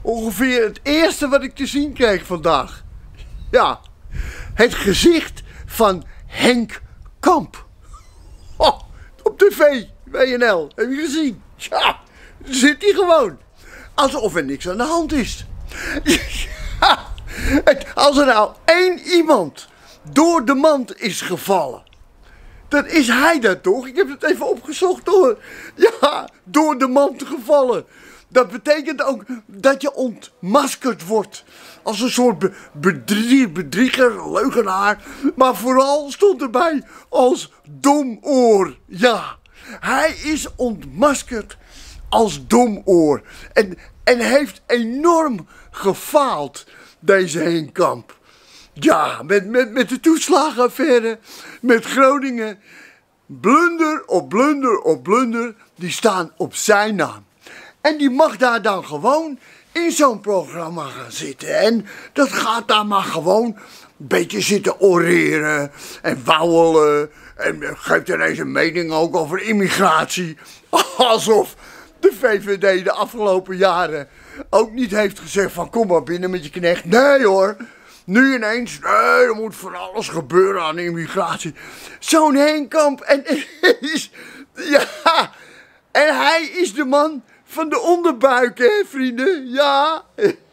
ongeveer het eerste wat ik te zien kreeg vandaag. Ja, het gezicht van Henk Kamp. Oh, op tv, WNL, heb je gezien? Ja, daar zit hij gewoon. Alsof er niks aan de hand is. Ja, als er nou één iemand door de mand is gevallen, dan is hij dat toch? Ik heb het even opgezocht hoor. Ja, door de mand gevallen. Dat betekent ook dat je ontmaskerd wordt. Als een soort bedrieger, leugenaar. Maar vooral stond erbij als domoor. Ja, hij is ontmaskerd als domoor. En heeft enorm gefaald, deze Henk Kamp. Ja, met de toeslagenaffaire, met Groningen. Blunder op blunder op blunder, die staan op zijn naam. En die mag daar dan gewoon in zo'n programma gaan zitten. En dat gaat daar maar gewoon een beetje zitten oreren en wauwelen. En geeft ineens een mening ook over immigratie. Alsof de VVD de afgelopen jaren ook niet heeft gezegd van kom maar binnen met je knecht. Nee hoor. Nu ineens, nee, er moet van alles gebeuren aan immigratie. Zo'n Henk Kamp. En hij is de man van de onderbuik, hè, vrienden? Ja.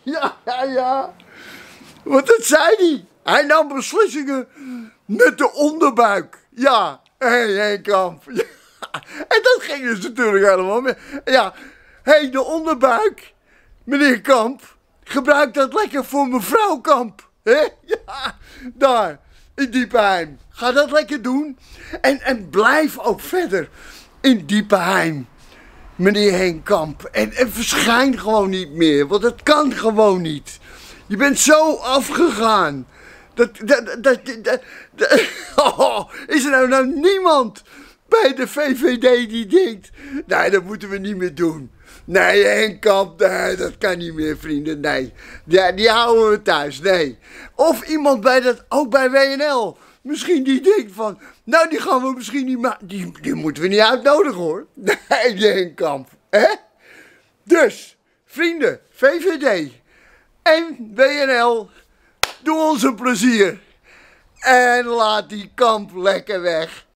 Want dat zei hij. Hij nam beslissingen met de onderbuik. Ja, Henk Kamp. Ja. En dat ging dus natuurlijk helemaal mee. Ja, de onderbuik, meneer Kamp, gebruik dat lekker voor mevrouw Kamp. Hè? Ja, daar, in Diepenheim. Ga dat lekker doen. En blijf ook verder in Diepenheim, meneer Henk Kamp. En verschijn gewoon niet meer, want dat kan gewoon niet. Je bent zo afgegaan. Is er nou niemand bij de VVD die denkt, nee, dat moeten we niet meer doen. Nee, Henk Kamp, nee, dat kan niet meer, vrienden, nee. Ja, die houden we thuis, nee. Of iemand ook bij WNL, misschien die denkt van, nou, die gaan we misschien niet maken. Die moeten we niet uitnodigen, hoor. Nee, die Henk Kamp, hè? Dus, vrienden, VVD en WNL, doe ons een plezier. En laat die Kamp lekker weg.